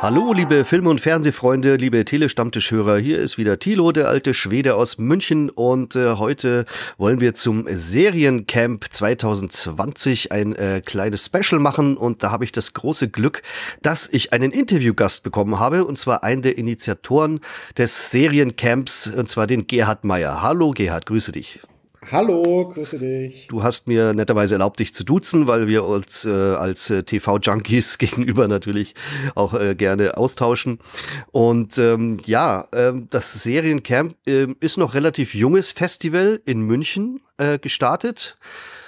Hallo, liebe Film- und Fernsehfreunde, liebe Telestammtischhörer, hier ist wieder Thilo, der alte Schwede aus München und heute wollen wir zum Seriencamp 2020 ein kleines Special machen und da habe ich das große Glück, dass ich einen Interviewgast bekommen habe und zwar einen der Initiatoren des Seriencamps und zwar den Gerhard Meyer. Hallo Gerhard, grüße dich. Hallo, grüße dich. Du hast mir netterweise erlaubt, dich zu duzen, weil wir uns als TV-Junkies gegenüber natürlich auch gerne austauschen. Und das Seriencamp ist noch relativ junges Festival in München gestartet.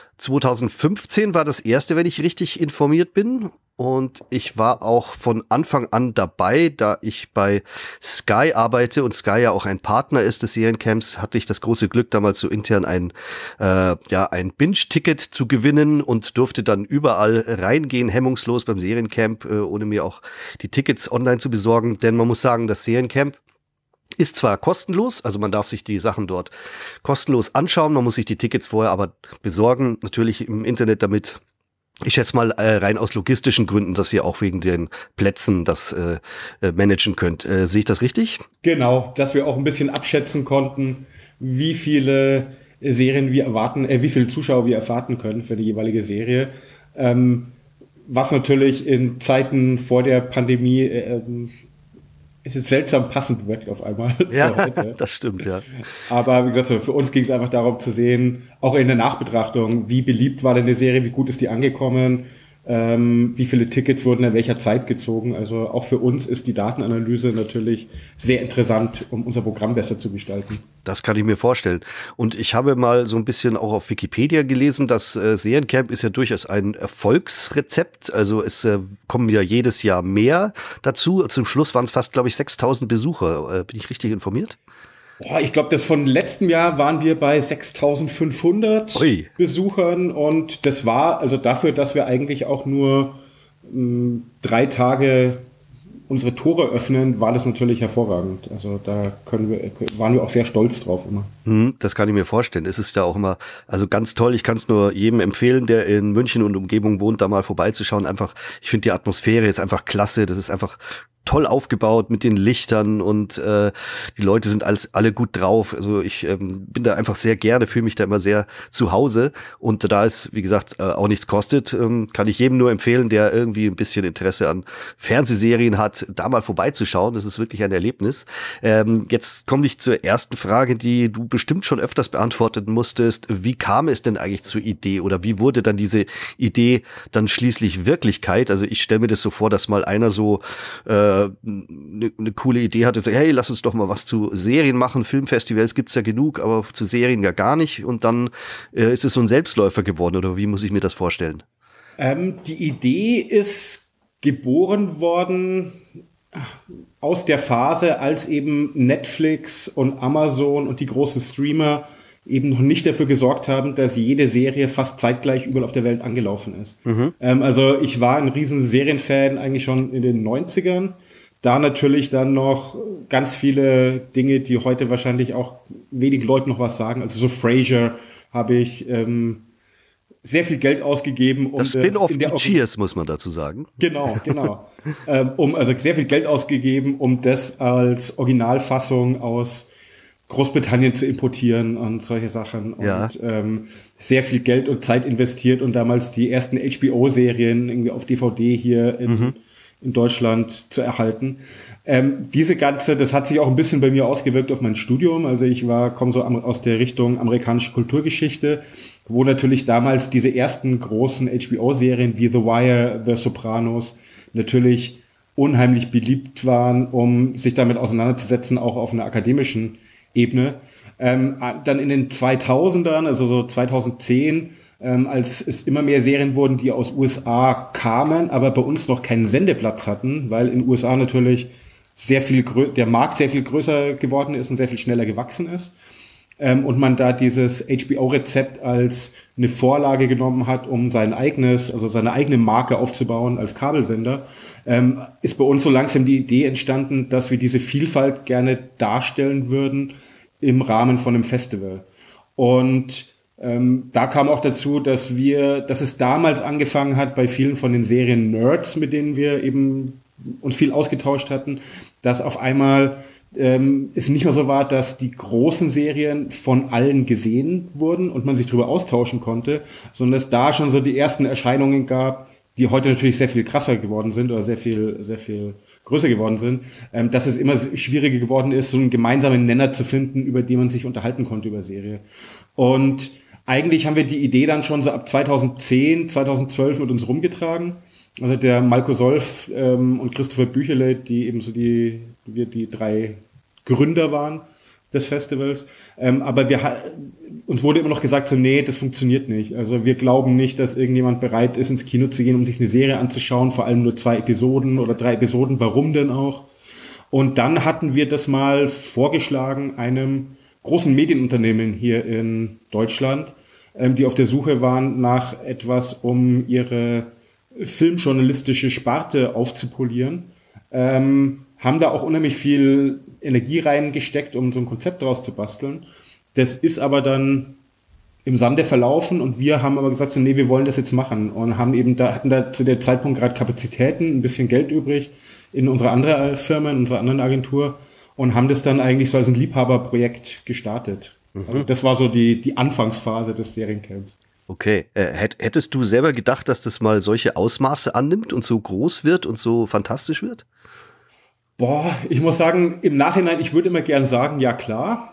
2015 war das erste, wenn ich richtig informiert bin. Und ich war auch von Anfang an dabei, da ich bei Sky arbeite und Sky ja auch ein Partner ist des Seriencamps, hatte ich das große Glück, damals so intern ein Binge-Ticket zu gewinnen und durfte dann überall reingehen, hemmungslos beim Seriencamp, ohne mir auch die Tickets online zu besorgen. Denn man muss sagen, das Seriencamp ist zwar kostenlos, also man darf sich die Sachen dort kostenlos anschauen, man muss sich die Tickets vorher aber besorgen, natürlich im Internet, damit ich schätze mal rein aus logistischen Gründen, dass ihr auch wegen den Plätzen das managen könnt. Sehe ich das richtig? Genau, dass wir auch ein bisschen abschätzen konnten, wie viele Serien wir erwarten, wie viele Zuschauer wir erwarten können für die jeweilige Serie. Was natürlich in Zeiten vor der Pandemie seltsam passend wirkt auf einmal. Ja, das stimmt, ja. Aber wie gesagt, so, für uns ging es einfach darum zu sehen, auch in der Nachbetrachtung, wie beliebt war denn die Serie, wie gut ist die angekommen, wie viele Tickets wurden in welcher Zeit gezogen. Also auch für uns ist die Datenanalyse natürlich sehr interessant, um unser Programm besser zu gestalten. Das kann ich mir vorstellen. Und ich habe mal so ein bisschen auch auf Wikipedia gelesen, dass Seriencamp ist ja durchaus ein Erfolgsrezept. Also es kommen ja jedes Jahr mehr dazu. Zum Schluss waren es fast, glaube ich, 6.000 Besucher. Bin ich richtig informiert? Boah, ich glaube, das von letztem Jahr waren wir bei 6.500 Ui. Besuchern und das war also dafür, dass wir eigentlich auch nur 3 Tage unsere Tore öffnen, war das natürlich hervorragend. Also da waren wir auch sehr stolz drauf immer. Das kann ich mir vorstellen. Es ist ja auch immer, also ganz toll. Ich kann es nur jedem empfehlen, der in München und Umgebung wohnt, da mal vorbeizuschauen. Einfach, ich finde die Atmosphäre ist einfach klasse. Das ist einfach toll aufgebaut mit den Lichtern und die Leute sind alle gut drauf. Also ich bin da einfach sehr gerne, fühle mich da immer sehr zu Hause und da es, wie gesagt, auch nichts kostet, kann ich jedem nur empfehlen, der irgendwie ein bisschen Interesse an Fernsehserien hat, da mal vorbeizuschauen. Das ist wirklich ein Erlebnis. Jetzt komme ich zur ersten Frage, die du bestimmt schon öfters beantworten musstest. Wie kam es denn eigentlich zur Idee oder wie wurde dann diese Idee dann schließlich Wirklichkeit? Also ich stelle mir das so vor, dass mal einer so eine coole Idee hatte, so, hey, lass uns doch mal was zu Serien machen, Filmfestivals gibt's ja genug, aber zu Serien ja gar nicht und dann ist es so ein Selbstläufer geworden oder wie muss ich mir das vorstellen? Die Idee ist geboren worden aus der Phase, als eben Netflix und Amazon und die großen Streamer eben noch nicht dafür gesorgt haben, dass jede Serie fast zeitgleich überall auf der Welt angelaufen ist. Also ich war ein riesen Serienfan eigentlich schon in den 90ern. Da natürlich dann noch ganz viele Dinge, die heute wahrscheinlich auch wenig Leuten noch was sagen. Also so Frasier habe ich sehr viel Geld ausgegeben. Das Spin-off zu Cheers, muss man dazu sagen. Genau. Also sehr viel Geld ausgegeben, um das als Originalfassung aus Großbritannien zu importieren und solche Sachen. Ja. Und sehr viel Geld und Zeit investiert und damals die ersten HBO-Serien irgendwie auf DVD hier in Deutschland zu erhalten. Das hat sich auch ein bisschen bei mir ausgewirkt auf mein Studium. Also ich komme so aus der Richtung amerikanische Kulturgeschichte, wo natürlich damals diese ersten großen HBO-Serien wie The Wire, The Sopranos natürlich unheimlich beliebt waren, um sich damit auseinanderzusetzen, auch auf einer akademischen Ebene. Dann in den 2000ern, also so 2010, als es immer mehr Serien wurden, die aus USA kamen, aber bei uns noch keinen Sendeplatz hatten, weil in den USA natürlich der Markt sehr viel größer geworden ist und sehr viel schneller gewachsen ist. Und man da dieses HBO-Rezept als eine Vorlage genommen hat, um seine eigene Marke aufzubauen als Kabelsender, ist bei uns so langsam die Idee entstanden, dass wir diese Vielfalt gerne darstellen würden im Rahmen von einem Festival. Und da kam auch dazu, dass es damals angefangen hat bei vielen von den Serien-Nerds, mit denen wir eben uns viel ausgetauscht hatten, dass auf einmal es nicht mehr so war, dass die großen Serien von allen gesehen wurden und man sich darüber austauschen konnte, sondern es da schon so die ersten Erscheinungen gab, die heute natürlich sehr viel krasser geworden sind oder sehr viel größer geworden sind, dass es immer schwieriger geworden ist, so einen gemeinsamen Nenner zu finden, über den man sich unterhalten konnte über Serie. Und eigentlich haben wir die Idee dann schon so ab 2010, 2012 mit uns rumgetragen. Also der Malko Solf und Christopher Büchele, die eben so die 3 Gründer waren des Festivals. Aber uns wurde immer noch gesagt, so nee, das funktioniert nicht. Also wir glauben nicht, dass irgendjemand bereit ist, ins Kino zu gehen, um sich eine Serie anzuschauen, vor allem nur 2 Episoden oder 3 Episoden. Warum denn auch? Und dann hatten wir das mal vorgeschlagen einem großen Medienunternehmen hier in Deutschland, die auf der Suche waren nach etwas, um ihre filmjournalistische Sparte aufzupolieren, haben da auch unheimlich viel Energie reingesteckt, um so ein Konzept daraus zu basteln. Das ist aber dann im Sande verlaufen und wir haben aber gesagt, so, nee, wir wollen das jetzt machen und hatten da zu der Zeitpunkt gerade Kapazitäten, ein bisschen Geld übrig in unserer anderen Firma, in unserer anderen Agentur und haben das dann eigentlich so als ein Liebhaberprojekt gestartet. Also das war so die Anfangsphase des Seriencamps. Okay. Hättest du selber gedacht, dass das mal solche Ausmaße annimmt und so groß wird und so fantastisch wird? Boah, ich muss sagen, im Nachhinein, ich würde immer gern sagen, ja klar,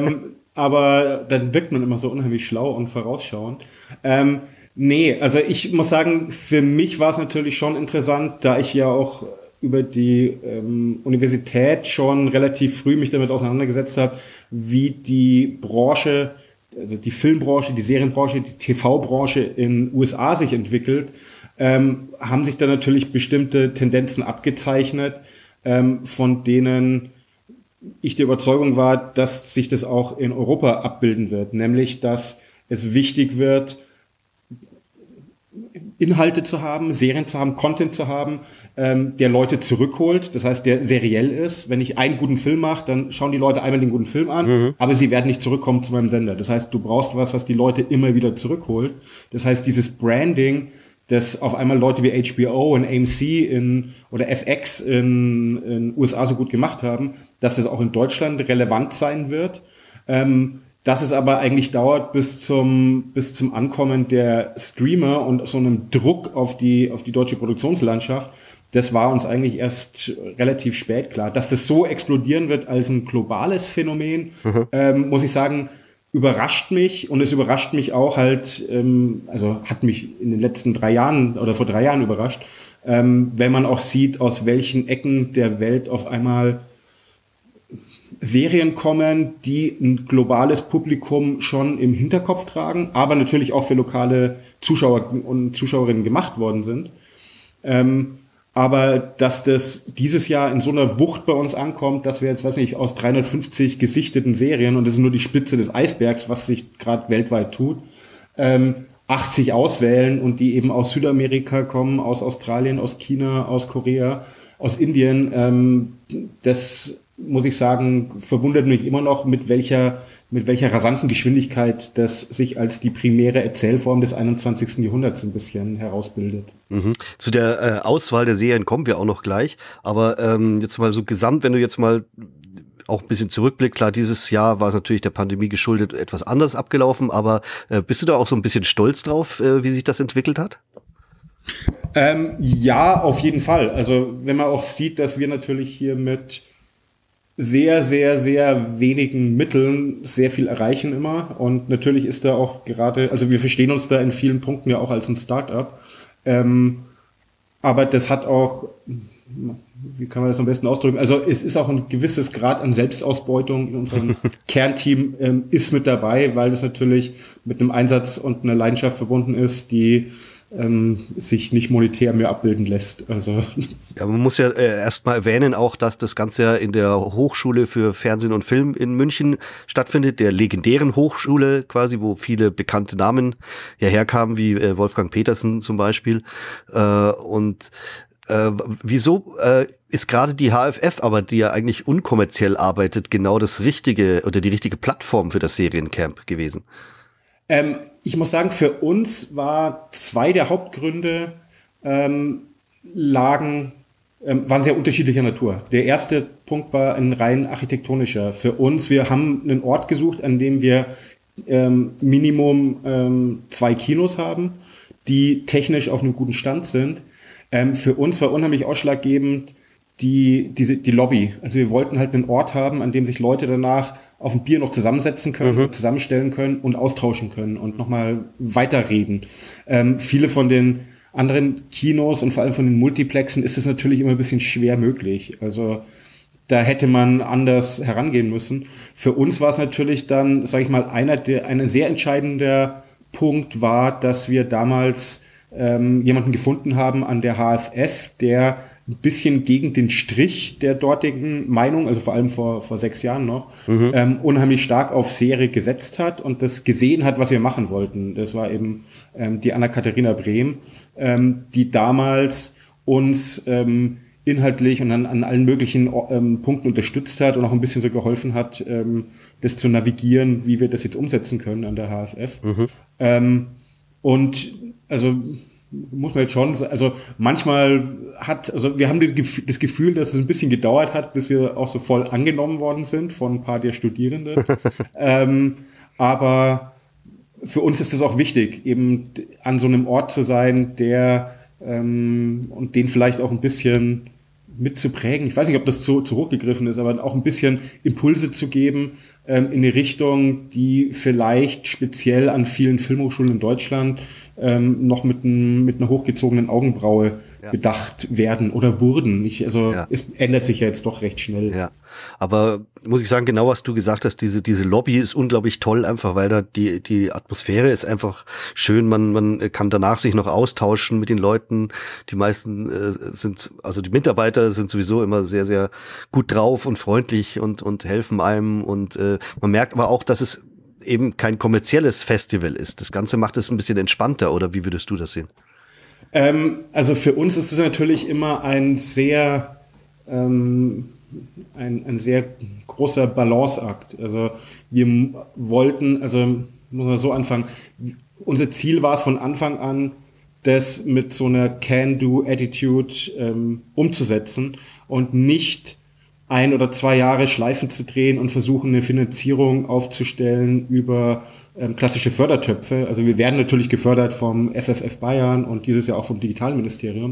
aber dann wirkt man immer so unheimlich schlau und vorausschauend. Nee, also ich muss sagen, für mich war es natürlich schon interessant, da ich ja auch über die Universität schon relativ früh mich damit auseinandergesetzt habe, wie die Branche, also die Filmbranche, die Serienbranche, die TV-Branche in USA sich entwickelt, haben sich da natürlich bestimmte Tendenzen abgezeichnet, von denen ich der Überzeugung war, dass sich das auch in Europa abbilden wird. Nämlich, dass es wichtig wird, Inhalte zu haben, Serien zu haben, Content zu haben, der Leute zurückholt. Das heißt, der seriell ist. Wenn ich einen guten Film mache, dann schauen die Leute einmal den guten Film an, aber sie werden nicht zurückkommen zu meinem Sender. Das heißt, du brauchst was die Leute immer wieder zurückholt. Das heißt, dieses Branding, das auf einmal Leute wie HBO und AMC oder FX in USA so gut gemacht haben, dass es auch in Deutschland relevant sein wird. Dass es aber eigentlich dauert bis zum Ankommen der Streamer und so einem Druck auf die deutsche Produktionslandschaft, das war uns eigentlich erst relativ spät klar. Dass das so explodieren wird als ein globales Phänomen, muss ich sagen, überrascht mich, und es überrascht mich auch halt, also hat mich in den letzten 3 Jahren oder vor 3 Jahren überrascht, wenn man auch sieht, aus welchen Ecken der Welt auf einmal Serien kommen, die ein globales Publikum schon im Hinterkopf tragen, aber natürlich auch für lokale Zuschauer und Zuschauerinnen gemacht worden sind. Aber dass das dieses Jahr in so einer Wucht bei uns ankommt, dass wir jetzt, weiß nicht, aus 350 gesichteten Serien, und das ist nur die Spitze des Eisbergs, was sich gerade weltweit tut, 80 auswählen und die eben aus Südamerika kommen, aus Australien, aus China, aus Korea, aus Indien, das muss ich sagen, verwundert mich immer noch, mit welcher rasanten Geschwindigkeit das sich als die primäre Erzählform des 21. Jahrhunderts ein bisschen herausbildet. Zu der Auswahl der Serien kommen wir auch noch gleich, aber jetzt mal so gesamt, wenn du jetzt mal auch ein bisschen zurückblickst, klar, dieses Jahr war es natürlich der Pandemie geschuldet etwas anders abgelaufen, aber bist du da auch so ein bisschen stolz drauf, wie sich das entwickelt hat? Ja, auf jeden Fall. Also wenn man auch sieht, dass wir natürlich hier mit sehr, sehr, sehr wenigen Mitteln sehr viel erreichen immer. Und natürlich ist da auch gerade, also wir verstehen uns da in vielen Punkten ja auch als ein Start-up. Aber das hat auch, wie kann man das am besten ausdrücken? Also es ist auch ein gewisses Grad an Selbstausbeutung in unserem Kernteam ist mit dabei, weil das natürlich mit einem Einsatz und einer Leidenschaft verbunden ist, die sich nicht monetär mehr abbilden lässt. Also ja, man muss ja erstmal erwähnen auch, dass das Ganze ja in der Hochschule für Fernsehen und Film in München stattfindet, der legendären Hochschule quasi, wo viele bekannte Namen ja herkamen, wie Wolfgang Petersen zum Beispiel. Wieso ist gerade die HFF, aber die ja eigentlich unkommerziell arbeitet, genau das richtige oder die richtige Plattform für das Seriencamp gewesen? Ich muss sagen, für uns war 2 der Hauptgründe lagen waren sehr unterschiedlicher Natur. Der erste Punkt war ein rein architektonischer. Für uns, wir haben einen Ort gesucht, an dem wir Minimum 2 Kinos haben, die technisch auf einem guten Stand sind. Für uns war unheimlich ausschlaggebend die Lobby. Also wir wollten halt einen Ort haben, an dem sich Leute danach auf ein Bier noch zusammensetzen können, zusammenstellen können und austauschen können und nochmal weiterreden. Viele von den anderen Kinos und vor allem von den Multiplexen ist es natürlich immer ein bisschen schwer möglich. Also da hätte man anders herangehen müssen. Für uns war es natürlich dann, sage ich mal, ein sehr entscheidender Punkt war, dass wir damals jemanden gefunden haben an der HFF, der ein bisschen gegen den Strich der dortigen Meinung, also vor allem vor 6 Jahren noch, unheimlich stark auf Serie gesetzt hat und das gesehen hat, was wir machen wollten. Das war eben die Anna-Katharina Brehm, die damals uns inhaltlich und an allen möglichen Punkten unterstützt hat und auch ein bisschen so geholfen hat, das zu navigieren, wie wir das jetzt umsetzen können an der HFF. Und also muss man jetzt schon, also manchmal wir haben das Gefühl, dass es ein bisschen gedauert hat, bis wir auch so voll angenommen worden sind von ein paar der Studierenden. Aber für uns ist es auch wichtig, eben an so einem Ort zu sein, der und den vielleicht auch ein bisschen mitzuprägen. Ich weiß nicht, ob das zu hoch gegriffen ist, aber auch ein bisschen Impulse zu geben in eine Richtung, die vielleicht speziell an vielen Filmhochschulen in Deutschland noch mit einer hochgezogenen Augenbraue bedacht werden oder wurden. Es ändert sich ja jetzt doch recht schnell. Ja, aber muss ich sagen, genau was du gesagt hast, diese Lobby ist unglaublich toll, einfach weil da die Atmosphäre ist einfach schön. Man kann danach sich noch austauschen mit den Leuten. Die meisten also die Mitarbeiter sind sowieso immer sehr, sehr gut drauf und freundlich und helfen einem. Und man merkt aber auch, dass es eben kein kommerzielles Festival ist. Das Ganze macht es ein bisschen entspannter, oder wie würdest du das sehen? Also für uns ist es natürlich immer ein sehr großer Balanceakt. Also wir wollten, muss man so anfangen, unser Ziel war es von Anfang an, das mit so einer Can-Do-Attitude umzusetzen und nicht 1 oder 2 Jahre Schleifen zu drehen und versuchen, eine Finanzierung aufzustellen über klassische Fördertöpfe. Also wir werden natürlich gefördert vom FFF Bayern und dieses Jahr auch vom Digitalministerium.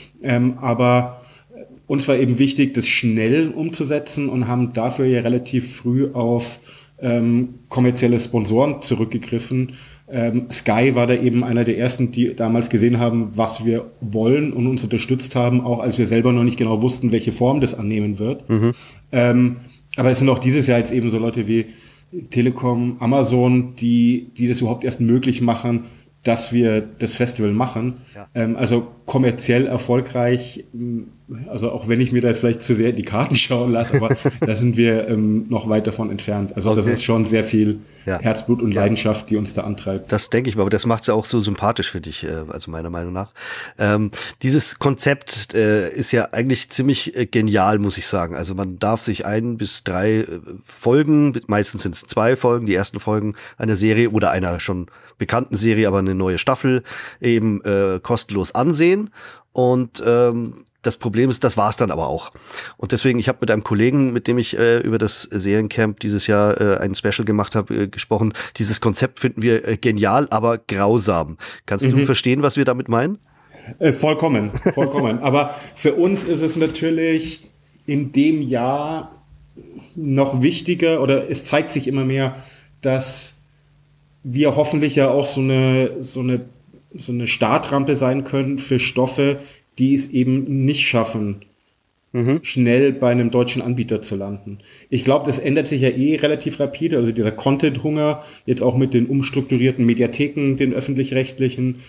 Aber uns war eben wichtig, das schnell umzusetzen und haben dafür ja relativ früh auf kommerzielle Sponsoren zurückgegriffen. Sky war da eben einer der ersten, die damals gesehen haben, was wir wollen und uns unterstützt haben, auch als wir selber noch nicht genau wussten, welche Form das annehmen wird. Aber es sind auch dieses Jahr jetzt eben so Leute wie Telekom, Amazon, die das überhaupt erst möglich machen, dass wir das Festival machen. Ja. Also kommerziell erfolgreich, also auch wenn ich mir da jetzt vielleicht zu sehr in die Karten schauen lasse, aber da sind wir noch weit davon entfernt. Also das ist schon sehr viel Herzblut und Leidenschaft, die uns da antreibt. Das denke ich mal, aber das macht es ja auch so sympathisch für dich, also meiner Meinung nach. Dieses Konzept ist ja eigentlich ziemlich genial, muss ich sagen. Also man darf sich 1 bis 3 Folgen, meistens sind es 2 Folgen, die ersten Folgen einer Serie oder einer schon bekannten Serie, aber eine neue Staffel eben kostenlos ansehen. Und das Problem ist, das war's dann aber auch. Und deswegen, ich habe mit einem Kollegen, mit dem ich über das Seriencamp dieses Jahr ein Special gemacht habe, gesprochen. Dieses Konzept finden wir genial, aber grausam. Kannst du verstehen, was wir damit meinen? Vollkommen. Aber für uns ist es natürlich in dem Jahr noch wichtiger, oder es zeigt sich immer mehr, dass wir hoffentlich ja auch so eine Startrampe sein können für Stoffe, die es eben nicht schaffen, schnell bei einem deutschen Anbieter zu landen. Ich glaube, das ändert sich ja relativ rapide. Also dieser Content-Hunger, jetzt auch mit den umstrukturierten Mediatheken, den öffentlich-rechtlichen,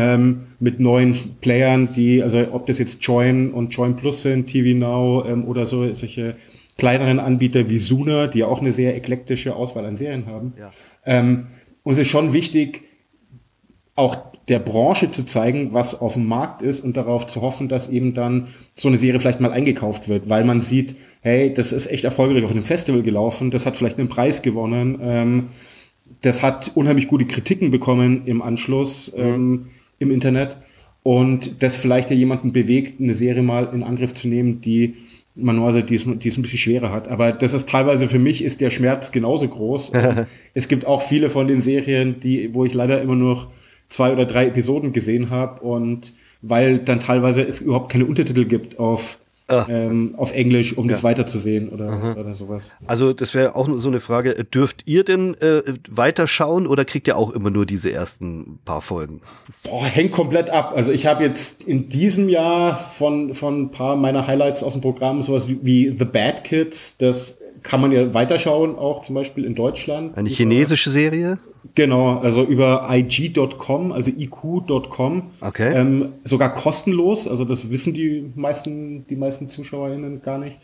mit neuen Playern, also ob das jetzt Join und Join Plus sind, TV Now oder solche kleineren Anbieter wie Suna, die ja auch eine sehr eklektische Auswahl an Serien haben. Ja. Uns ist schon wichtig, auch der Branche zu zeigen, was auf dem Markt ist und darauf zu hoffen, dass eben dann so eine Serie vielleicht mal eingekauft wird, weil man sieht, hey, das ist echt erfolgreich auf einem Festival gelaufen, das hat vielleicht einen Preis gewonnen, das hat unheimlich gute Kritiken bekommen im Anschluss im Internet und das vielleicht ja jemanden bewegt, eine Serie mal in Angriff zu nehmen, die es ein bisschen schwerer hat. Aber das ist teilweise für mich ist der Schmerz genauso groß. Es gibt auch viele von den Serien, wo ich leider immer nur 2 oder 3 Episoden gesehen habe und weil dann teilweise es überhaupt keine Untertitel gibt auf Englisch, um das weiterzusehen oder sowas. Also das wäre auch so eine Frage, dürft ihr denn weiterschauen oder kriegt ihr auch immer nur diese ersten paar Folgen? Boah, hängt komplett ab. Also ich habe jetzt in diesem Jahr von ein paar meiner Highlights aus dem Programm sowas wie The Bad Kids, das kann man ja weiterschauen, auch zum Beispiel in Deutschland. Eine chinesische Serie? Genau, also über IG.com, also IQ.com. Okay. Sogar kostenlos, also das wissen die meisten ZuschauerInnen gar nicht.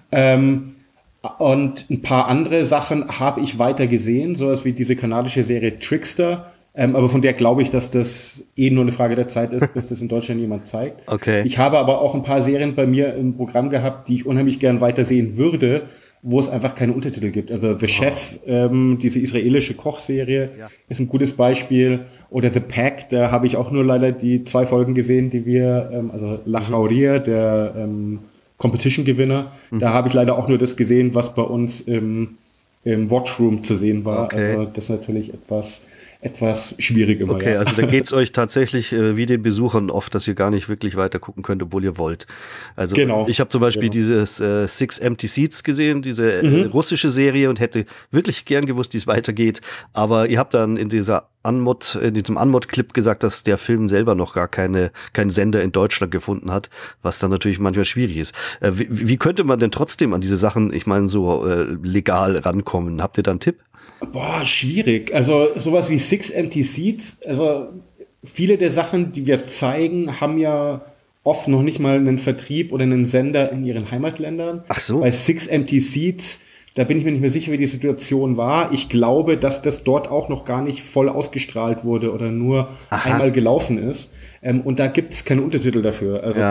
Und ein paar andere Sachen habe ich weiter gesehen, sowas wie diese kanadische Serie Trickster. Aber von der glaube ich, dass das nur eine Frage der Zeit ist, bis das in Deutschland jemand zeigt. Okay. Ich habe aber auch ein paar Serien bei mir im Programm gehabt, die ich unheimlich gern weitersehen würde, wo es einfach keine Untertitel gibt. Also The Chef, diese israelische Kochserie, ist ein gutes Beispiel. Oder The Pack, da habe ich auch nur leider die 2 Folgen gesehen, die wir, also La Jauría, der Competition-Gewinner, da habe ich leider auch nur das gesehen, was bei uns im Watchroom zu sehen war. Okay. Also das ist natürlich etwas schwierig immer. Okay, also da geht's euch tatsächlich wie den Besuchern oft, dass ihr gar nicht wirklich weiter gucken könnt, obwohl ihr wollt. Also genau. Ich habe zum Beispiel dieses Six Empty Seats gesehen, diese russische Serie und hätte wirklich gern gewusst, wie es weitergeht. Aber ihr habt dann in diesem Unmod-Clip gesagt, dass der Film selber noch gar keinen Sender in Deutschland gefunden hat, was dann natürlich manchmal schwierig ist. Wie könnte man denn trotzdem an diese Sachen, ich meine, so legal rankommen? Habt ihr da einen Tipp? Boah, schwierig. Also sowas wie Six Empty Seats, also viele der Sachen, die wir zeigen, haben ja oft noch nicht mal einen Vertrieb oder einen Sender in ihren Heimatländern. Ach so. Bei Six Empty Seats, da bin ich mir nicht mehr sicher, wie die Situation war. Ich glaube, dass das dort auch noch gar nicht voll ausgestrahlt wurde oder nur einmal gelaufen ist. Und da gibt es keine Untertitel dafür. Also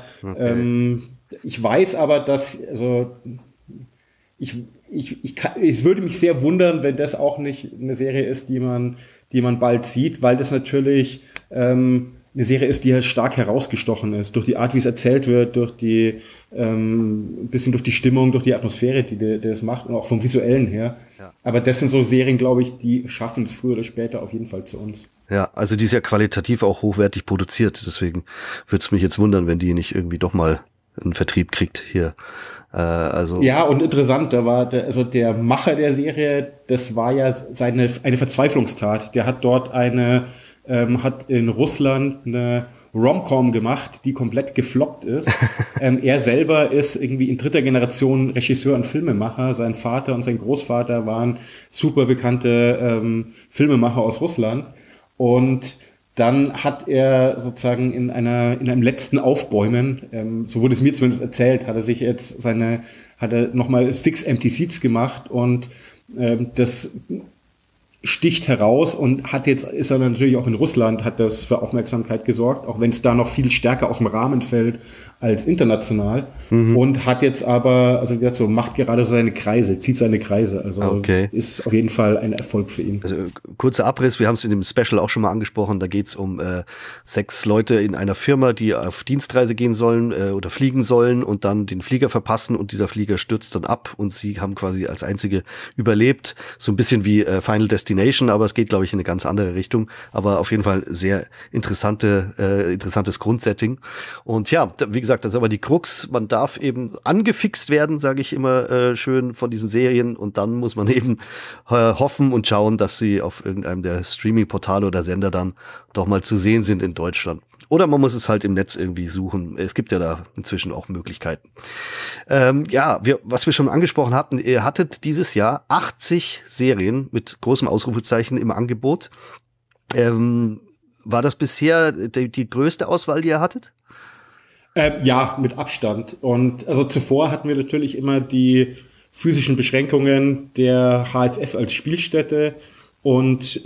ich weiß aber, dass, also es würde mich sehr wundern, wenn das auch nicht eine Serie ist, die man bald sieht, weil das natürlich eine Serie ist, die halt stark herausgestochen ist, durch die Art, wie es erzählt wird, durch die ein bisschen durch die Stimmung, durch die Atmosphäre, die das macht und auch vom Visuellen her. Ja. Aber das sind so Serien, glaube ich, die schaffen es früher oder später auf jeden Fall zu uns. Ja, also die ist ja qualitativ auch hochwertig produziert, deswegen würde es mich jetzt wundern, wenn die nicht irgendwie doch mal einen Vertrieb kriegt hier. Ja, und interessant, da war der Macher der Serie, das war ja eine Verzweiflungstat. Der hat dort hat in Russland eine Rom-Com gemacht, die komplett gefloppt ist. Er selber ist irgendwie in 3. Generation Regisseur und Filmemacher. Sein Vater und sein Großvater waren super bekannte Filmemacher aus Russland. Und dann hat er sozusagen in einem letzten Aufbäumen, so wurde es mir zumindest erzählt, hat er nochmal Six Empty Seats gemacht und das sticht heraus und ist er natürlich auch in Russland, hat das für Aufmerksamkeit gesorgt, auch wenn es da noch viel stärker aus dem Rahmen fällt als international. Und hat jetzt aber, also wie gesagt, so macht gerade zieht seine Kreise. Also ist auf jeden Fall ein Erfolg für ihn. Also kurzer Abriss, wir haben es in dem Special auch schon mal angesprochen, da geht es um 6 Leute in einer Firma, die auf Dienstreise gehen sollen oder fliegen sollen und dann den Flieger verpassen und dieser Flieger stürzt dann ab und sie haben quasi als einzige überlebt. So ein bisschen wie Final Destination, aber es geht, glaube ich, in eine ganz andere Richtung. Aber auf jeden Fall sehr interessantes Grundsetting. Und ja, wie gesagt, das ist aber die Krux. Man darf eben angefixt werden, sage ich immer schön, von diesen Serien. Und dann muss man eben hoffen und schauen, dass sie auf irgendeinem der Streaming-Portale oder Sender dann doch mal zu sehen sind in Deutschland. Oder man muss es halt im Netz irgendwie suchen. Es gibt ja da inzwischen auch Möglichkeiten. Was wir schon angesprochen hatten, ihr hattet dieses Jahr 80 Serien mit großem Ausrufezeichen im Angebot. War das bisher die größte Auswahl, die ihr hattet? Ja, mit Abstand. Und also zuvor hatten wir natürlich immer die physischen Beschränkungen der HFF als Spielstätte und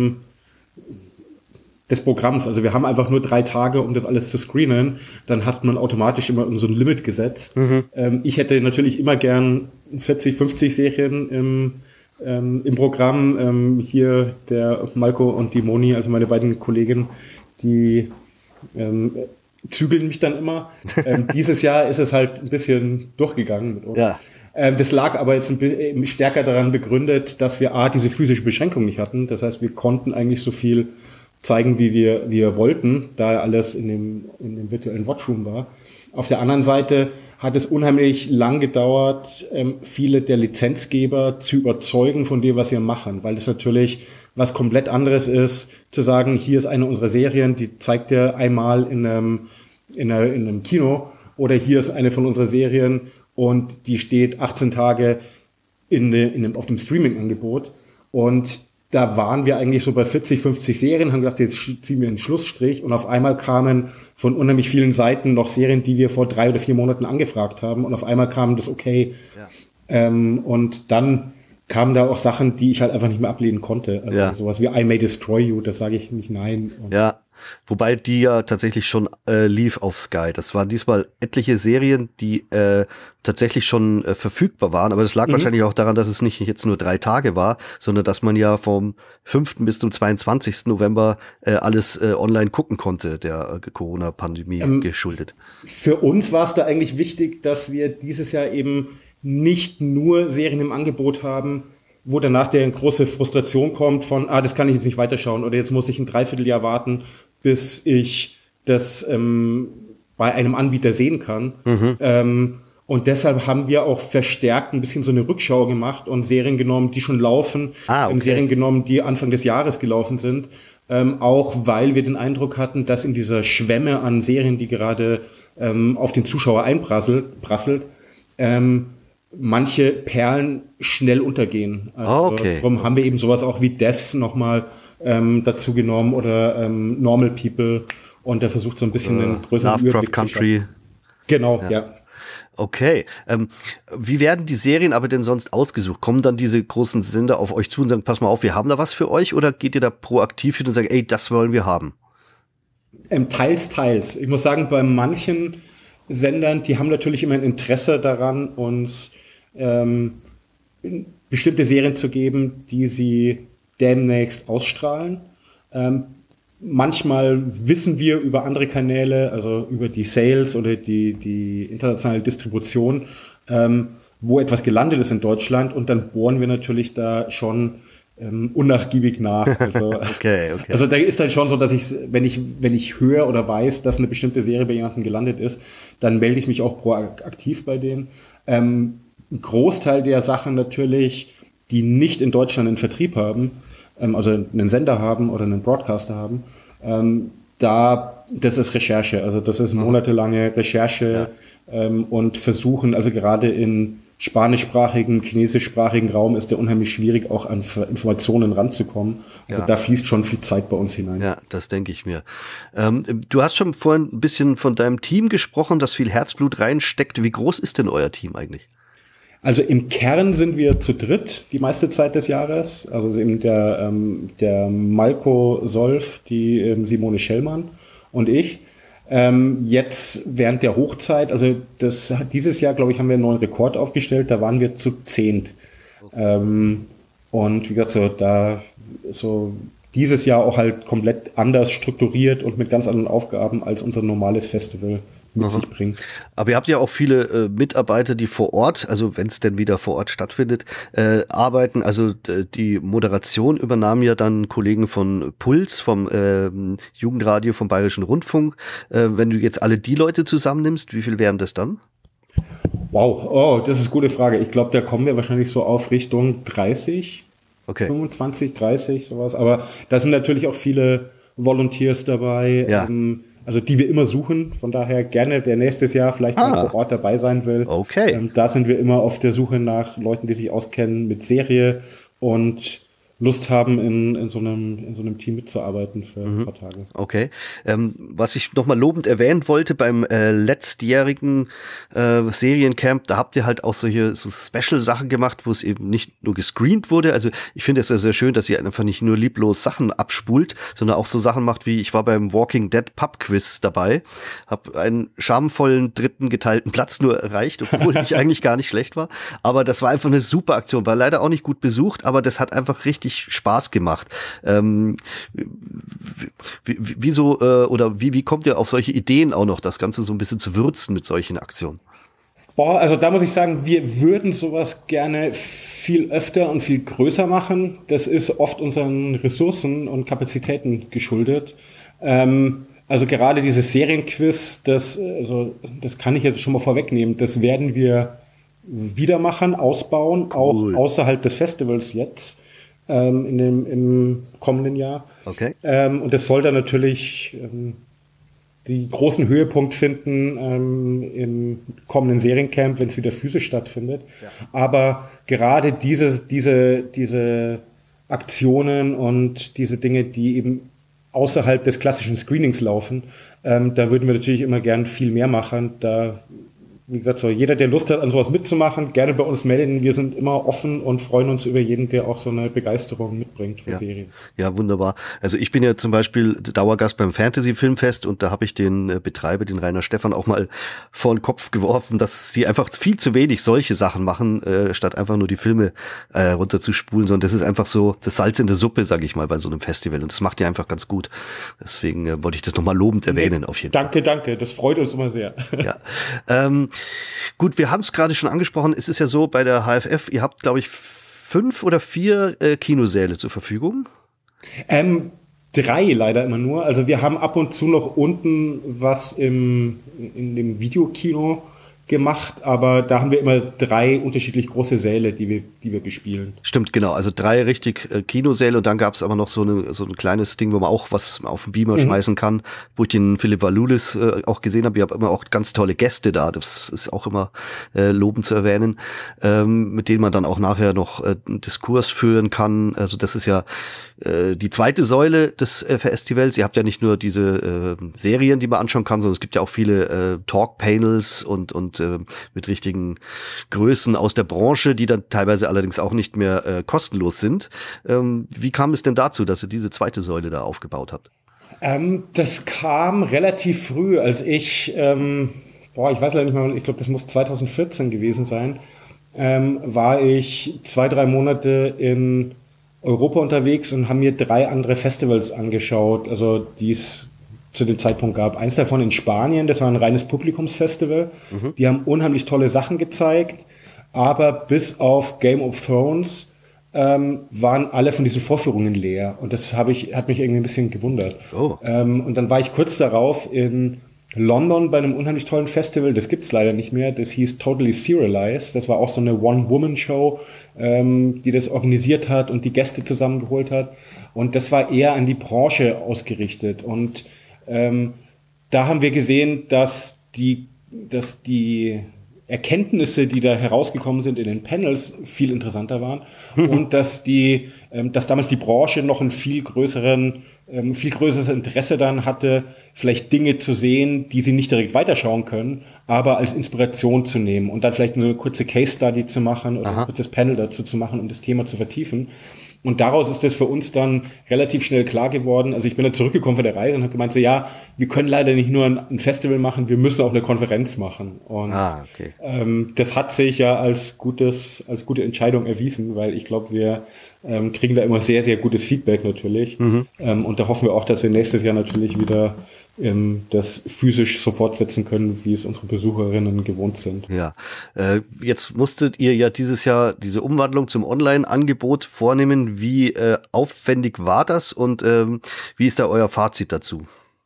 des Programms. Also wir haben einfach nur 3 Tage, um das alles zu screenen. Dann hat man automatisch immer so ein Limit gesetzt. Ich hätte natürlich immer gern 40, 50 Serien im Programm. Hier der Malko und die Moni, also meine beiden Kolleginnen, die zügeln mich dann immer. Dieses Jahr ist es halt ein bisschen durchgegangen mit uns. Ja. Das lag aber jetzt stärker daran begründet, dass wir diese physische Beschränkung nicht hatten. Das heißt, wir konnten eigentlich so viel zeigen, wie wir wollten, da alles in dem virtuellen Watchroom war. Auf der anderen Seite hat es unheimlich lang gedauert, viele der Lizenzgeber zu überzeugen von dem, was wir machen, weil es natürlich was komplett anderes ist, zu sagen, hier ist eine unserer Serien, die zeigt ihr einmal in einem Kino, oder hier ist eine von unseren Serien und die steht 18 Tage auf dem Streaming-Angebot. Und da waren wir eigentlich so bei 40, 50 Serien, haben gedacht, jetzt ziehen wir einen Schlussstrich. Und auf einmal kamen von unheimlich vielen Seiten noch Serien, die wir vor 3 oder 4 Monaten angefragt haben. Und auf einmal kam das okay. Ja. Und dann kamen da auch Sachen, die ich halt einfach nicht mehr ablehnen konnte. Also sowas wie I May Destroy You, das sage ich nicht nein. Und ja. Wobei die ja tatsächlich schon lief auf Sky. Das waren diesmal etliche Serien, die tatsächlich schon verfügbar waren. Aber das lag wahrscheinlich auch daran, dass es nicht jetzt nur 3 Tage war, sondern dass man ja vom 5. bis zum 22. November alles online gucken konnte, der Corona-Pandemie geschuldet. Für uns war es da eigentlich wichtig, dass wir dieses Jahr eben nicht nur Serien im Angebot haben, wo danach eine große Frustration kommt von, das kann ich jetzt nicht weiterschauen oder jetzt muss ich ein Dreivierteljahr warten, bis ich das bei einem Anbieter sehen kann. Und deshalb haben wir auch verstärkt ein bisschen so eine Rückschau gemacht und Serien genommen, die schon laufen, Serien genommen, die Anfang des Jahres gelaufen sind, auch weil wir den Eindruck hatten, dass in dieser Schwemme an Serien, die gerade auf den Zuschauer einprasselt, manche Perlen schnell untergehen. Also darum haben wir eben sowas auch wie Devs nochmal dazu genommen oder Normal People und der versucht so ein bisschen einen größeren Lovecraft Country. Genau, ja. Okay. Wie werden die Serien aber denn sonst ausgesucht? Kommen dann diese großen Sender auf euch zu und sagen, pass mal auf, wir haben da was für euch, oder geht ihr da proaktiv hin und sagt, ey, das wollen wir haben? Teils. Ich muss sagen, bei manchen Sendern, die haben natürlich immer ein Interesse daran, uns bestimmte Serien zu geben, die sie demnächst ausstrahlen. Manchmal wissen wir über andere Kanäle, also über die Sales oder die internationale Distribution, wo etwas gelandet ist in Deutschland, und dann bohren wir natürlich da schon unnachgiebig nach. Also, also da ist dann schon so, dass wenn ich höre oder weiß, dass eine bestimmte Serie bei jemandem gelandet ist, dann melde ich mich auch proaktiv bei denen. Ein Großteil der Sachen natürlich, die nicht in Deutschland einen Vertrieb haben, also einen Sender haben oder einen Broadcaster haben, das ist Recherche. Also das ist monatelange Recherche und versuchen, also gerade in spanischsprachigen, chinesischsprachigen Raum ist der unheimlich schwierig, auch an Informationen ranzukommen. Also da fließt schon viel Zeit bei uns hinein. Ja, das denke ich mir. Du hast schon vorhin ein bisschen von deinem Team gesprochen, das viel Herzblut reinsteckt. Wie groß ist denn euer Team eigentlich? Also im Kern sind wir zu dritt die meiste Zeit des Jahres. Also eben der Malko Solf, die Simone Schellmann und ich. Jetzt während der Hochzeit, also dieses Jahr, glaube ich, haben wir einen neuen Rekord aufgestellt. Da waren wir zu 10. Und wie gesagt, dieses Jahr auch halt komplett anders strukturiert und mit ganz anderen Aufgaben als unser normales Festival mit sich bringt. Aber ihr habt ja auch viele Mitarbeiter, die vor Ort, also wenn es denn wieder vor Ort stattfindet, arbeiten. Also die Moderation übernahmen ja dann Kollegen von Puls, vom Jugendradio, vom Bayerischen Rundfunk. Wenn du jetzt alle die Leute zusammennimmst, wie viel wären das dann? Wow, das ist eine gute Frage. Ich glaube, da kommen wir wahrscheinlich so auf Richtung 30. Okay. 25, 30, sowas. Aber da sind natürlich auch viele Volunteers dabei, also die wir immer suchen. Von daher gerne, wer nächstes Jahr vielleicht mal vor Ort dabei sein will. Okay. Da sind wir immer auf der Suche nach Leuten, die sich auskennen mit Serie und Lust haben, in so einem Team mitzuarbeiten für ein paar Tage. Okay. Was ich nochmal lobend erwähnen wollte, beim letztjährigen Seriencamp, da habt ihr halt auch so Special-Sachen gemacht, wo es eben nicht nur gescreent wurde. Also ich finde es sehr, sehr schön, dass ihr einfach nicht nur lieblos Sachen abspult, sondern auch so Sachen macht wie, ich war beim Walking Dead Pub-Quiz dabei, habe einen schamvollen 3. geteilten Platz nur erreicht, obwohl ich eigentlich gar nicht schlecht war. Aber das war einfach eine super Aktion, war leider auch nicht gut besucht, aber das hat einfach richtig richtig Spaß gemacht. Wieso oder wie kommt ihr auf solche Ideen auch noch, das Ganze so ein bisschen zu würzen mit solchen Aktionen? Boah, also da muss ich sagen, wir würden sowas gerne viel öfter und viel größer machen. Das ist oft unseren Ressourcen und Kapazitäten geschuldet. Also gerade dieses Serienquiz, das kann ich jetzt schon mal vorwegnehmen, das werden wir wieder machen, ausbauen, cool. Auch außerhalb des Festivals jetzt, im kommenden Jahr. Okay. Und das soll dann natürlich die großen Höhepunkt finden im kommenden Seriencamp, wenn es wieder physisch stattfindet. Ja. Aber gerade diese Aktionen und diese Dinge, die eben außerhalb des klassischen Screenings laufen, da würden wir natürlich immer gern viel mehr machen. Da, wie gesagt, so jeder, der Lust hat, an sowas mitzumachen, gerne bei uns melden. Wir sind immer offen und freuen uns über jeden, der auch so eine Begeisterung mitbringt für Serien. Ja, wunderbar. Also ich bin ja zum Beispiel Dauergast beim Fantasy-Filmfest und da habe ich den Betreiber, den Rainer Stephan, auch mal vor den Kopf geworfen, dass sie einfach viel zu wenig solche Sachen machen, statt einfach nur die Filme runterzuspulen, sondern das ist einfach so das Salz in der Suppe, sage ich mal, bei so einem Festival und das macht ja einfach ganz gut. Deswegen wollte ich das nochmal lobend erwähnen auf jeden Fall. Danke, das freut uns immer sehr. Ja. Gut, wir haben es gerade schon angesprochen, es ist ja so bei der HFF, ihr habt, glaube ich, 5 oder 4 Kinosäle zur Verfügung. 3 leider immer nur. Also wir haben ab und zu noch unten was in dem Videokino gemacht, aber da haben wir immer 3 unterschiedlich große Säle, die wir bespielen. Stimmt, genau. Also 3 richtig Kinosäle und dann gab es aber noch so ein kleines Ding, wo man auch was auf den Beamer schmeißen kann, wo ich den Philipp Valulis auch gesehen habe. Ich habe immer auch ganz tolle Gäste da. Das ist auch immer lobend zu erwähnen, mit denen man dann auch nachher noch einen Diskurs führen kann. Also das ist ja die zweite Säule des Festivals. Ihr habt ja nicht nur diese Serien, die man anschauen kann, sondern es gibt ja auch viele Talk-Panels und mit richtigen Größen aus der Branche, die dann teilweise allerdings auch nicht mehr kostenlos sind. Wie kam es denn dazu, dass ihr diese zweite Säule da aufgebaut habt? Das kam relativ früh, als ich weiß leider nicht mehr, ich glaube, das muss 2014 gewesen sein, war ich 2-3 Monate in Europa unterwegs und haben mir 3 andere Festivals angeschaut, also die es zu dem Zeitpunkt gab. Eins davon in Spanien, das war ein reines Publikumsfestival. Die haben unheimlich tolle Sachen gezeigt, aber bis auf Game of Thrones waren alle von diesen Vorführungen leer. Und das hat mich irgendwie ein bisschen gewundert. Oh. Und dann war ich kurz darauf in London bei einem unheimlich tollen Festival, das gibt's leider nicht mehr, das hieß Totally Serialized, das war auch so eine One-Woman-Show, die das organisiert hat und die Gäste zusammengeholt hat und das war eher an die Branche ausgerichtet und da haben wir gesehen, dass die Erkenntnisse, die da herausgekommen sind in den Panels, viel interessanter waren und dass damals die Branche noch ein viel größeres Interesse daran hatte, vielleicht Dinge zu sehen, die sie nicht direkt weiterschauen können, aber als Inspiration zu nehmen und dann vielleicht eine kurze Case Study zu machen oder ein kurzes Panel dazu zu machen, um das Thema zu vertiefen. Und daraus ist das für uns dann relativ schnell klar geworden. Also ich bin dann zurückgekommen von der Reise und habe gemeint, so ja, wir können leider nicht nur ein Festival machen, wir müssen auch eine Konferenz machen. Und okay. Das hat sich ja als gute Entscheidung erwiesen, weil ich glaube, wir kriegen da immer sehr, sehr gutes Feedback natürlich. Und da hoffen wir auch, dass wir nächstes Jahr natürlich wieder das physisch so fortsetzen können, wie es unsere Besucherinnen gewohnt sind. Ja, jetzt musstet ihr ja dieses Jahr diese Umwandlung zum Online-Angebot vornehmen. Wie aufwendig war das und wie ist da euer Fazit dazu?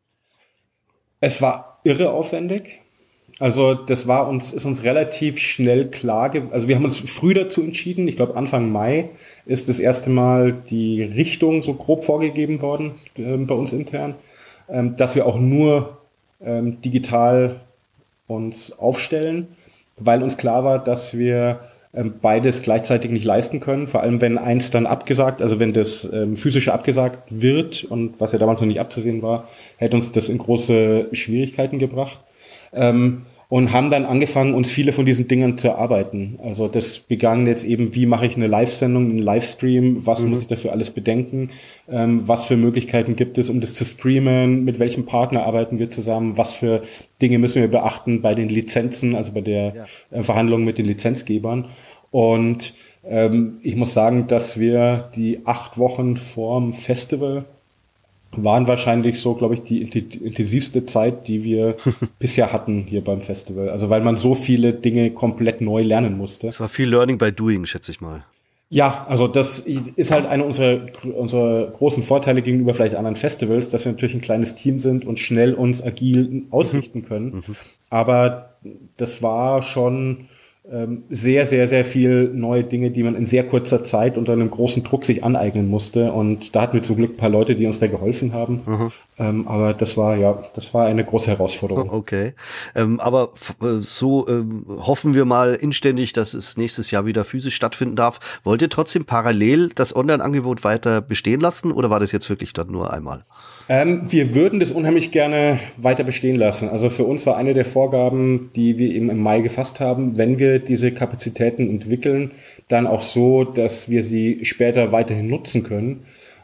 Es war irre aufwendig. Also das ist uns relativ schnell klar. Also wir haben uns früh dazu entschieden. Ich glaube Anfang Mai ist das erste Mal die Richtung so grob vorgegeben worden bei uns intern, dass wir auch nur digital uns aufstellen, weil uns klar war, dass wir beides gleichzeitig nicht leisten können. Vor allem wenn eins dann abgesagt, also wenn das physische abgesagt wird und was ja damals noch nicht abzusehen war, hätte uns das in große Schwierigkeiten gebracht. Und haben dann angefangen, uns viele von diesen Dingen zu erarbeiten. Also das begann jetzt eben, wie mache ich eine Live-Sendung, einen Livestream, was muss ich dafür alles bedenken, was für Möglichkeiten gibt es, um das zu streamen, mit welchem Partner arbeiten wir zusammen, was für Dinge müssen wir beachten bei den Lizenzen, also bei der Verhandlung mit den Lizenzgebern. Und Ich muss sagen, dass wir die 8 Wochen vorm Festival waren wahrscheinlich so, glaube ich, die intensivste Zeit, die wir bisher hatten hier beim Festival. Also weil man so viele Dinge komplett neu lernen musste. Es war viel Learning by Doing, schätze ich mal. Ja, also das ist halt einer unserer großen Vorteile gegenüber vielleicht anderen Festivals, dass wir natürlich ein kleines Team sind und schnell uns agil ausrichten können. Aber das war schon sehr, sehr, sehr viel neue Dinge, die man in sehr kurzer Zeit unter einem großen Druck sich aneignen musste. Und da hatten wir zum Glück ein paar Leute, die uns da geholfen haben. Aber das war eine große Herausforderung. Okay. Aber so hoffen wir mal inständig, dass es nächstes Jahr wieder physisch stattfinden darf. Wollt ihr trotzdem parallel das Online-Angebot weiter bestehen lassen oder war das jetzt wirklich dann nur einmal? Wir würden das unheimlich gerne weiter bestehen lassen. Also für uns war eine der Vorgaben, die wir eben im Mai gefasst haben, wenn wir diese Kapazitäten entwickeln, dann auch so, dass wir sie später weiterhin nutzen können.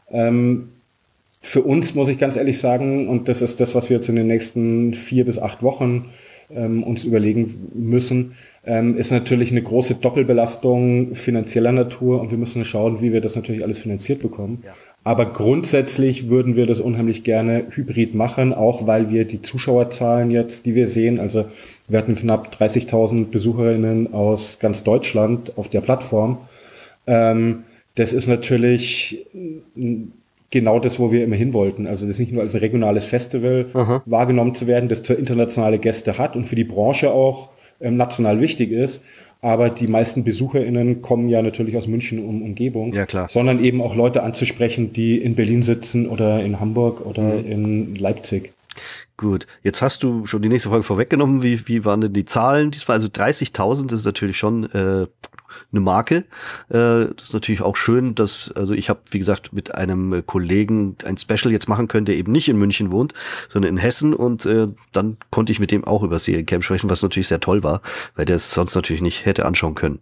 Für uns muss ich ganz ehrlich sagen, und das ist das, was wir jetzt in den nächsten 4 bis 8 Wochen uns überlegen müssen, ist natürlich eine große Doppelbelastung finanzieller Natur und wir müssen schauen, wie wir das natürlich alles finanziert bekommen. Ja. Aber grundsätzlich würden wir das unheimlich gerne hybrid machen, auch weil wir die Zuschauerzahlen jetzt, die wir sehen, also wir hatten knapp 30.000 BesucherInnen aus ganz Deutschland auf der Plattform. Das ist natürlich genau das, wo wir immer hin wollten. Also das nicht nur als regionales Festival wahrgenommen zu werden, das zwar internationale Gäste hat und für die Branche auch national wichtig ist, aber die meisten BesucherInnen kommen ja natürlich aus München und Umgebung, ja, klar, sondern eben auch Leute anzusprechen, die in Berlin sitzen oder in Hamburg oder in Leipzig. Gut, jetzt hast du schon die nächste Folge vorweggenommen. Wie waren denn die Zahlen diesmal? Also 30.000 ist natürlich schon eine Marke. Das ist natürlich auch schön, also ich habe, wie gesagt, mit einem Kollegen ein Special jetzt machen können, der eben nicht in München wohnt, sondern in Hessen und dann konnte ich mit dem auch über Seriencamp sprechen, was natürlich sehr toll war, weil der es sonst natürlich nicht hätte anschauen können.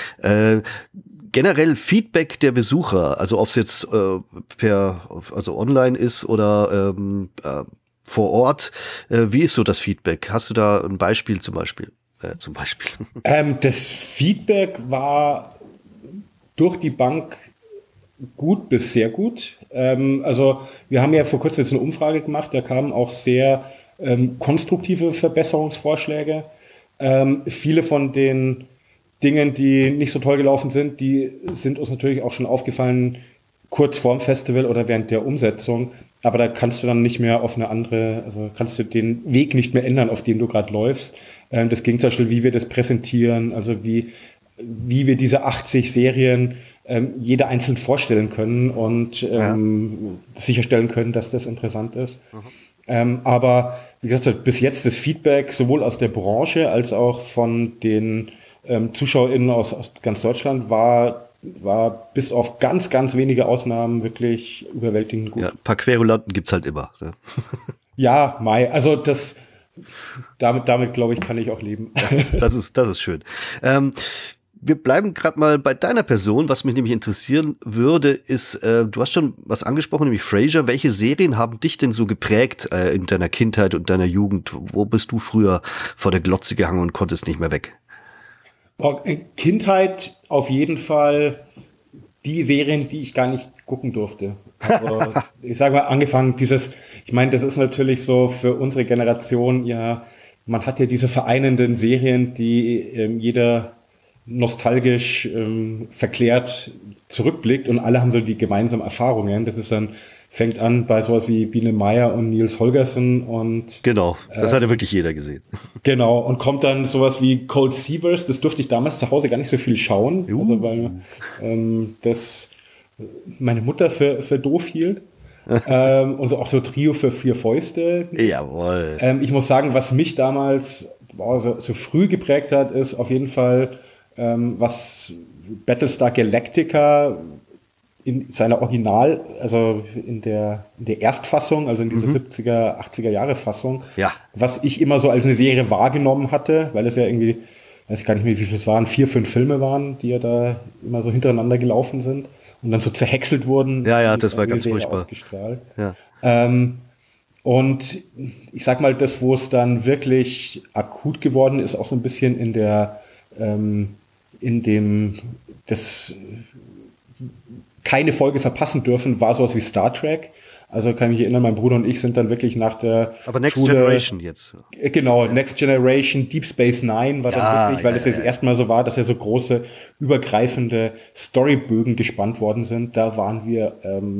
Generell Feedback der Besucher, also ob es jetzt also online ist oder vor Ort, wie ist so das Feedback? Hast du da ein Beispiel zum Beispiel? Das Feedback war durch die Bank gut bis sehr gut. Also wir haben ja vor kurzem jetzt eine Umfrage gemacht, da kamen auch sehr konstruktive Verbesserungsvorschläge. Viele von den Dingen, die nicht so toll gelaufen sind, die sind uns natürlich auch schon aufgefallen, kurz vorm Festival oder während der Umsetzung. Aber da kannst du dann nicht mehr auf eine andere, also kannst du den Weg nicht mehr ändern, auf dem du gerade läufst. Das ging zum Beispiel, wie wir das präsentieren, also wie wir diese 80 Serien jeder einzeln vorstellen können und sicherstellen können, dass das interessant ist. Aber wie gesagt, bis jetzt das Feedback sowohl aus der Branche als auch von den ZuschauerInnen aus ganz Deutschland war bis auf ganz, ganz wenige Ausnahmen wirklich überwältigend gut. Ja, ein paar Querulanten gibt's halt immer. Ne? Ja, also damit glaube ich, kann ich auch leben. Das ist schön. Wir bleiben gerade mal bei deiner Person. Was mich nämlich interessieren würde, ist, du hast schon was angesprochen, nämlich Frasier. Welche Serien haben dich denn so geprägt in deiner Kindheit und deiner Jugend? Wo bist du früher vor der Glotze gehangen und konntest nicht mehr weg? Kindheit auf jeden Fall die Serien, die ich gar nicht gucken durfte. Also, ich sage mal, angefangen ich meine, das ist natürlich so für unsere Generation, ja, man hat ja diese vereinenden Serien, die jeder nostalgisch verklärt zurückblickt und alle haben so die gemeinsamen Erfahrungen. Das ist dann fängt an bei sowas wie Biene Meier und Niels Holgersen und genau, das hat ja wirklich jeder gesehen. Genau, und kommt dann sowas wie Cold Seavers, das durfte ich damals zu Hause gar nicht so viel schauen, also weil das meine Mutter für doof hielt. Und so auch so Trio für 4 Fäuste. Jawohl. Ich muss sagen, was mich damals so früh geprägt hat, ist auf jeden Fall was Battlestar Galactica in seiner Original, also in der Erstfassung, also in dieser 70er, 80er Jahre Fassung, was ich immer so als eine Serie wahrgenommen hatte, weil es ja irgendwie, weiß ich gar nicht mehr, wie viel es waren, 4, 5 Filme waren, die ja da immer so hintereinander gelaufen sind und dann so zerhäckselt wurden. Ja, das war ganz Serie furchtbar. Ausgestrahlt. Ja. Und ich sag mal, das, wo es dann wirklich akut geworden ist, auch so ein bisschen in dem das keine Folge verpassen dürfen, war sowas wie Star Trek. Also kann ich mich erinnern, mein Bruder und ich sind dann wirklich nach der Aber Next Schule, Generation jetzt. Genau, Next Generation, Deep Space Nine war dann wirklich, weil es das erste Mal so war, dass ja so große, übergreifende Storybögen gespannt worden sind. Da waren wir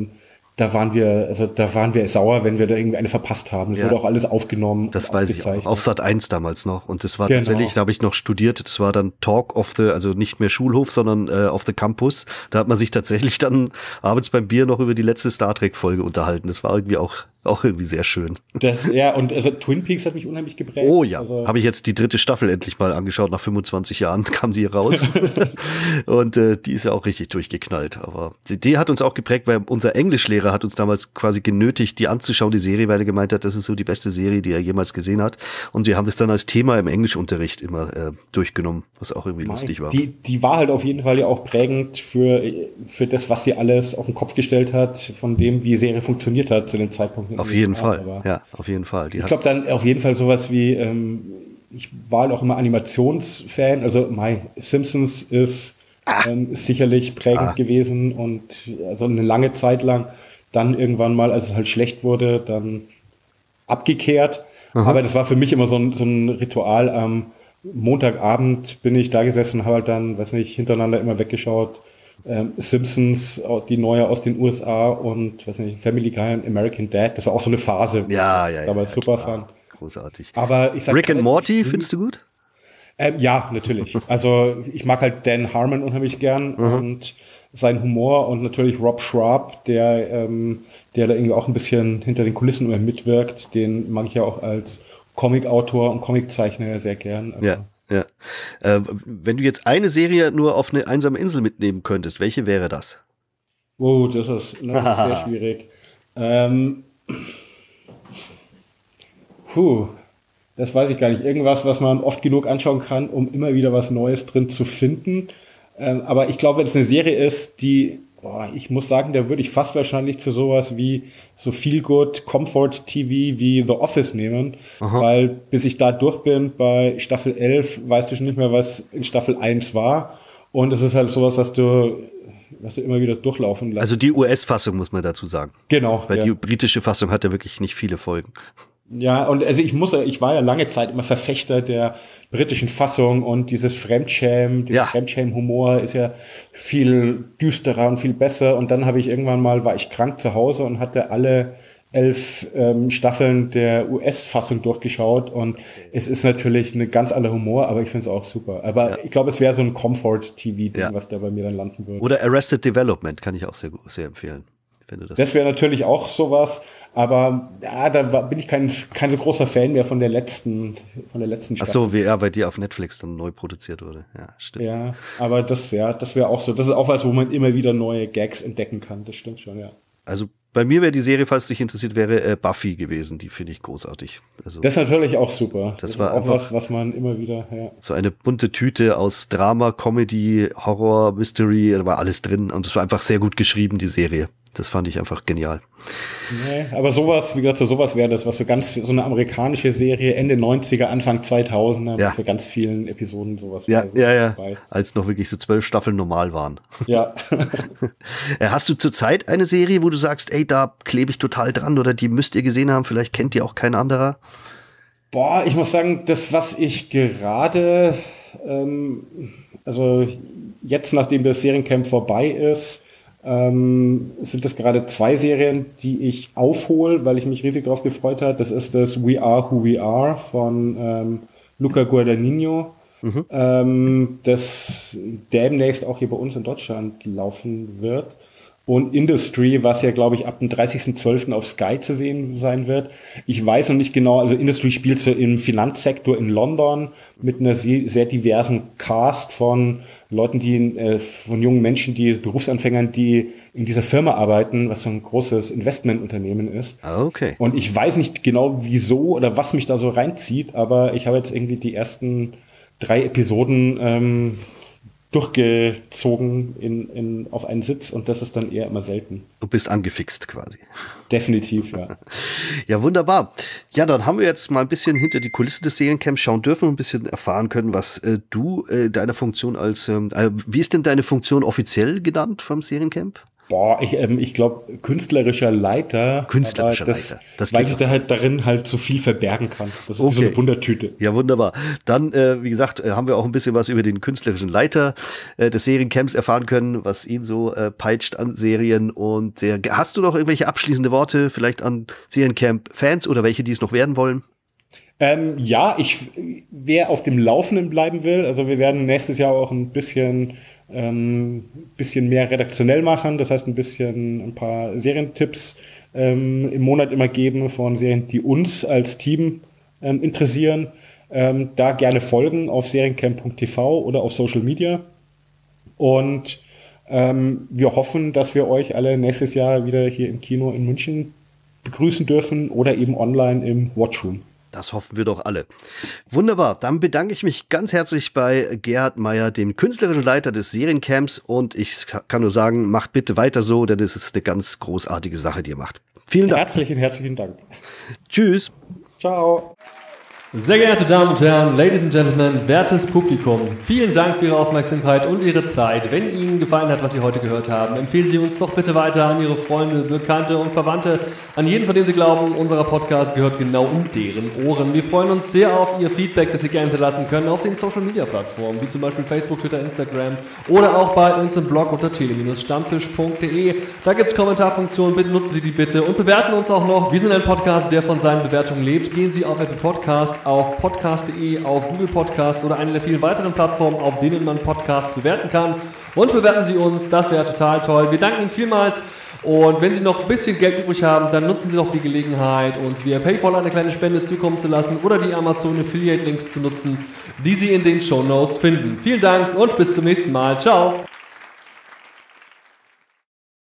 sauer, wenn wir da irgendwie eine verpasst haben. Das wurde auch alles aufgenommen. Das weiß ich auch. Auf Sat 1 damals noch. Und das war tatsächlich, da habe ich noch studiert, das war dann Talk of the, also nicht mehr Schulhof, sondern auf the Campus. Da hat man sich tatsächlich dann abends beim Bier noch über die letzte Star Trek Folge unterhalten. Das war irgendwie auch irgendwie sehr schön. Und also Twin Peaks hat mich unheimlich geprägt. Oh ja, also, habe ich jetzt die 3. Staffel endlich mal angeschaut. Nach 25 Jahren kam die raus. Und die ist ja auch richtig durchgeknallt. Aber die hat uns auch geprägt, weil unser Englischlehrer hat uns damals quasi genötigt, die anzuschauen, die Serie, weil er gemeint hat, das ist so die beste Serie, die er jemals gesehen hat. Und wir haben das dann als Thema im Englischunterricht immer durchgenommen, was auch irgendwie lustig war. Die war halt auf jeden Fall ja auch prägend für das, was sie alles auf den Kopf gestellt hat, von dem, wie die Serie funktioniert hat zu dem Zeitpunkt. Auf jeden Fall, ja, auf jeden Fall. Ich glaube dann auf jeden Fall sowas wie, ich war halt auch immer Animationsfan, also Simpsons ist sicherlich prägend gewesen und also eine lange Zeit lang, dann irgendwann mal, als es halt schlecht wurde, dann abgekehrt. Aha. Aber das war für mich immer so ein Ritual. Am Montagabend bin ich da gesessen, habe halt dann, weiß nicht, hintereinander immer weggeschaut. Simpsons, die neue aus den USA und weiß nicht, Family Guy und American Dad. Das war auch so eine Phase, die ich damals super fand. Großartig. Aber ich sag, Rick and Morty findest du gut? Ja, natürlich. Also ich mag halt Dan Harmon unheimlich gern und seinen Humor und natürlich Rob Schrab, der da irgendwie auch ein bisschen hinter den Kulissen immer mitwirkt. Den mag ich ja auch als Comicautor und Comiczeichner sehr gern. Also, ja. Wenn du jetzt eine Serie nur auf eine einsame Insel mitnehmen könntest, welche wäre das? Oh, das ist sehr schwierig. Das weiß ich gar nicht. Irgendwas, was man oft genug anschauen kann, um immer wieder was Neues drin zu finden. Aber ich glaube, wenn es eine Serie ist, die, ich muss sagen, da würde ich fast wahrscheinlich zu sowas wie so Feel-Good Comfort TV wie The Office nehmen. Aha. Weil bis ich da durch bin bei Staffel 11, weißt du schon nicht mehr, was in Staffel 1 war. Und es ist halt sowas, was du immer wieder durchlaufen lässt. Also die US-Fassung muss man dazu sagen. Genau. Weil die britische Fassung hat ja wirklich nicht viele Folgen. Ja, und also ich war ja lange Zeit immer Verfechter der britischen Fassung und dieses Fremdschämen-Humor ist ja viel düsterer und viel besser. Und dann war ich krank zu Hause und hatte alle 11 Staffeln der US-Fassung durchgeschaut und es ist natürlich eine ganz andere Humor, aber ich finde es auch super. Aber ich glaube, es wäre so ein Comfort-TV-Ding, was da bei mir dann landen würde. Oder Arrested Development kann ich auch sehr empfehlen. Das wäre natürlich auch sowas, aber ja, da bin ich kein so großer Fan mehr von der letzten Staffel. Ach so, wie bei dir auf Netflix dann neu produziert wurde. Ja, stimmt. Ja, aber das wäre auch so. Das ist auch was, wo man immer wieder neue Gags entdecken kann. Das stimmt schon, ja. Also bei mir wäre die Serie, falls es dich interessiert, wäre Buffy gewesen. Die finde ich großartig. Also, das ist natürlich auch super. Das war auch was man immer wieder, so eine bunte Tüte aus Drama, Comedy, Horror, Mystery, da war alles drin. Und es war einfach sehr gut geschrieben, die Serie. Das fand ich einfach genial. Nee, aber sowas, wie gesagt, sowas wäre das, was so eine amerikanische Serie Ende 90er, Anfang 2000er, mit so ganz vielen Episoden, sowas. Ja. Als noch wirklich so 12 Staffeln normal waren. Ja. Hast du zurzeit eine Serie, wo du sagst, ey, da klebe ich total dran oder die müsst ihr gesehen haben, vielleicht kennt die auch kein anderer? Boah, ich muss sagen, das, was ich gerade, also jetzt, nachdem das Seriencamp vorbei ist, sind das gerade 2 Serien, die ich aufhole, weil ich mich riesig darauf gefreut habe. Das ist das We Are Who We Are von Luca Guadagnino, das demnächst auch hier bei uns in Deutschland laufen wird. Und Industry, was ja, glaube ich, ab dem 30.12. auf Sky zu sehen sein wird. Ich weiß noch nicht genau, also Industry spielt so im Finanzsektor in London mit einer sehr diversen Cast von Leuten, von jungen Menschen, Berufsanfängern, die in dieser Firma arbeiten, was so ein großes Investmentunternehmen ist. Okay. Und ich weiß nicht genau, wieso oder was mich da so reinzieht, aber ich habe jetzt irgendwie die ersten 3 Episoden durchgezogen auf einen Sitz und das ist dann eher immer selten. Du bist angefixt quasi. Definitiv, ja. Ja, wunderbar. Ja, dann haben wir jetzt mal ein bisschen hinter die Kulissen des Seriencamps schauen dürfen und ein bisschen erfahren können, was du deiner Funktion als, wie ist denn deine Funktion offiziell genannt vom Seriencamp? Boah, ich glaube, künstlerischer Leiter. Künstlerischer Leiter. Das weil sich da halt darin halt so viel verbergen kann. Das ist okay. So eine Wundertüte. Ja, wunderbar. Dann, wie gesagt, haben wir auch ein bisschen was über den künstlerischen Leiter des Seriencamps erfahren können, was ihn so peitscht an Serien. Und hast du noch irgendwelche abschließende Worte vielleicht an Seriencamp-Fans oder welche, die es noch werden wollen? Ja, wer auf dem Laufenden bleiben will, also wir werden nächstes Jahr auch ein bisschen mehr redaktionell machen, das heißt ein paar Serientipps im Monat immer geben von Serien, die uns als Team interessieren. Da gerne folgen auf seriencamp.tv oder auf Social Media. Und wir hoffen, dass wir euch alle nächstes Jahr wieder hier im Kino in München begrüßen dürfen oder eben online im Watchroom. Das hoffen wir doch alle. Wunderbar, dann bedanke ich mich ganz herzlich bei Gerhard Meyer, dem künstlerischen Leiter des Seriencamps. Und ich kann nur sagen, macht bitte weiter so, denn das ist eine ganz großartige Sache, die ihr macht. Vielen Dank. Herzlichen Dank. Tschüss. Ciao. Sehr geehrte Damen und Herren, Ladies and Gentlemen, wertes Publikum, vielen Dank für Ihre Aufmerksamkeit und Ihre Zeit. Wenn Ihnen gefallen hat, was Sie heute gehört haben, empfehlen Sie uns doch bitte weiter an Ihre Freunde, Bekannte und Verwandte, an jeden, von dem Sie glauben, unser Podcast gehört genau in deren Ohren. Wir freuen uns sehr auf Ihr Feedback, das Sie gerne hinterlassen können auf den Social-Media-Plattformen, wie zum Beispiel Facebook, Twitter, Instagram oder auch bei uns im Blog unter tele-stammtisch.de. Da gibt es Kommentarfunktionen, bitte nutzen Sie die bitte und bewerten uns auch noch. Wir sind ein Podcast, der von seinen Bewertungen lebt. Gehen Sie auf Apple Podcast, auf podcast.de, auf Google Podcast oder eine der vielen weiteren Plattformen, auf denen man Podcasts bewerten kann. Und bewerten Sie uns, das wäre total toll. Wir danken Ihnen vielmals. Und wenn Sie noch ein bisschen Geld übrig haben, dann nutzen Sie doch die Gelegenheit, uns via PayPal eine kleine Spende zukommen zu lassen oder die Amazon Affiliate Links zu nutzen, die Sie in den Shownotes finden. Vielen Dank und bis zum nächsten Mal. Ciao!